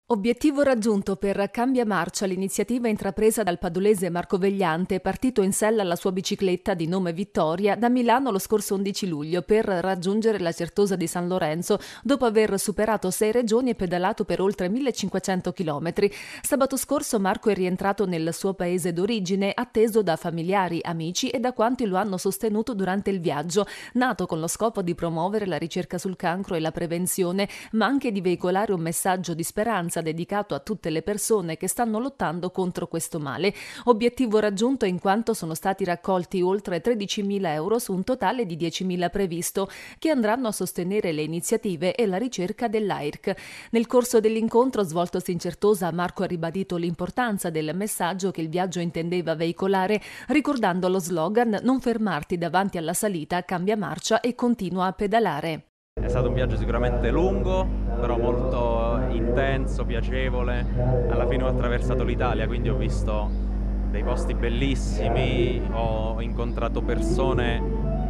Obiettivo raggiunto per Cambia Marcia, l'iniziativa intrapresa dal padolese Marco Vegliante, partito in sella alla sua bicicletta di nome Vittoria da Milano lo scorso 11 luglio per raggiungere la Certosa di San Lorenzo dopo aver superato 6 regioni e pedalato per oltre 1500 km. Sabato scorso Marco è rientrato nel suo paese d'origine, atteso da familiari, amici e da quanti lo hanno sostenuto durante il viaggio, nato con lo scopo di promuovere la ricerca sul cancro e la prevenzione, ma anche di veicolare un messaggio di speranza dedicato a tutte le persone che stanno lottando contro questo male. Obiettivo raggiunto in quanto sono stati raccolti oltre 13.000 euro su un totale di 10.000 previsto, che andranno a sostenere le iniziative e la ricerca dell'AIRC. Nel corso dell'incontro svoltosi in Certosa, Marco ha ribadito l'importanza del messaggio che il viaggio intendeva veicolare, ricordando lo slogan "Non fermarti davanti alla salita, cambia marcia e continua a pedalare". È stato un viaggio sicuramente lungo, però molto intenso, piacevole. Alla fine ho attraversato l'Italia, quindi ho visto dei posti bellissimi, ho incontrato persone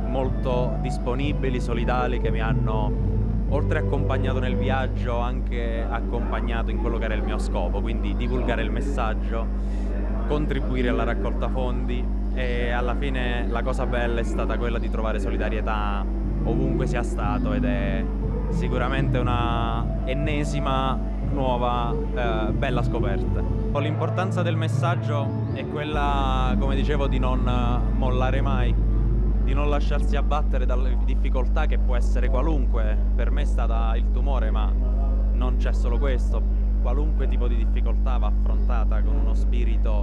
molto disponibili, solidali, che mi hanno, oltre accompagnato nel viaggio, anche accompagnato in quello che era il mio scopo, quindi divulgare il messaggio, contribuire alla raccolta fondi, e alla fine la cosa bella è stata quella di trovare solidarietà ovunque sia stato, ed è sicuramente una ennesima nuova bella scoperta. L'importanza del messaggio è quella, come dicevo, di non mollare mai, di non lasciarsi abbattere dalle difficoltà, che può essere qualunque. Per me è stata il tumore, ma non c'è solo questo. Qualunque tipo di difficoltà va affrontata con uno spirito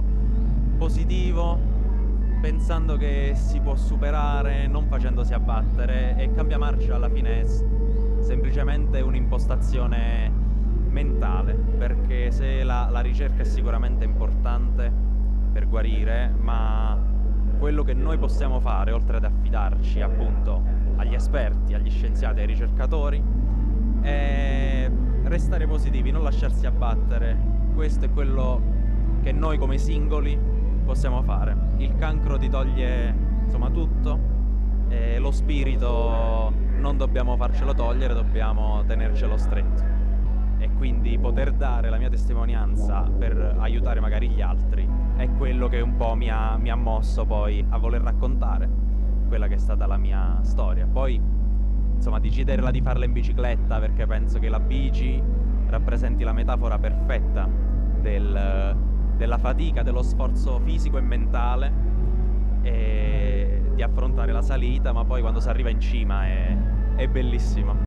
positivo, pensando che si può superare, non facendosi abbattere. E Cambia Marcia alla fine è semplicemente un'impostazione mentale, perché se la ricerca è sicuramente importante per guarire, ma quello che noi possiamo fare, oltre ad affidarci appunto agli esperti, agli scienziati, ai ricercatori, è restare positivi, non lasciarsi abbattere. Questo è quello che noi come singoli possiamo fare. Il cancro ti toglie insomma tutto, e lo spirito non dobbiamo farcelo togliere, dobbiamo tenercelo stretto. E quindi poter dare la mia testimonianza per aiutare magari gli altri è quello che un po' mi ha mosso poi a voler raccontare quella che è stata la mia storia. Poi insomma deciderla di farla in bicicletta, perché penso che la bici rappresenti la metafora perfetta della fatica, dello sforzo fisico e mentale, e di affrontare la salita, ma poi quando si arriva in cima è bellissimo.